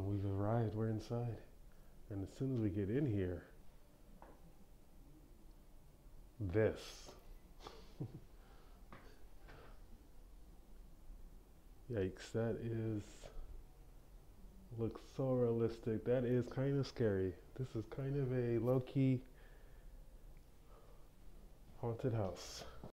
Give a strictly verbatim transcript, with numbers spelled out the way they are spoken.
we've arrived, we're inside. And as soon as we get in here, this. Yikes, that is, looks so realistic. That is kind of scary. This is kind of a low-key haunted house.